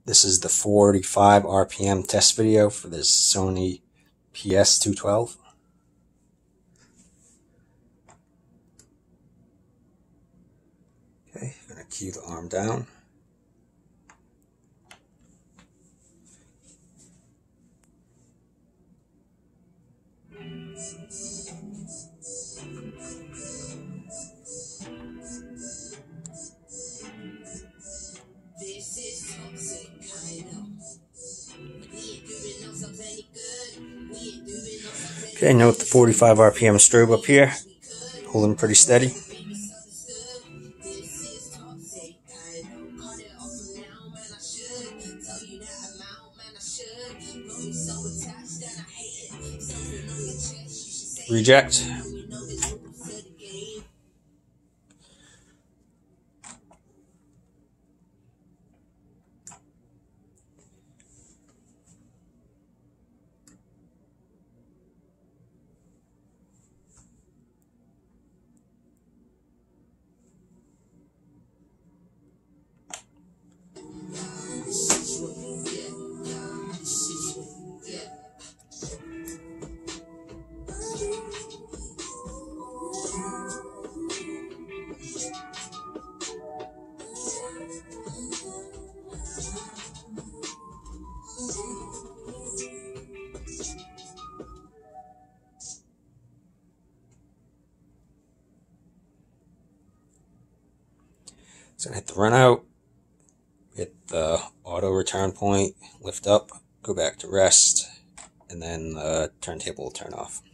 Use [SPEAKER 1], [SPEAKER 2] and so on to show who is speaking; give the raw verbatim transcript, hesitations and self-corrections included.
[SPEAKER 1] This is the forty-five R P M test video for this Sony P S two twelve. Okay, I'm going to cue the arm down. Okay, note the forty-five R P M strobe up here, holding pretty steady. Reject. So I hit the run out, hit the auto return point, lift up, go back to rest, and then the turntable will turn off.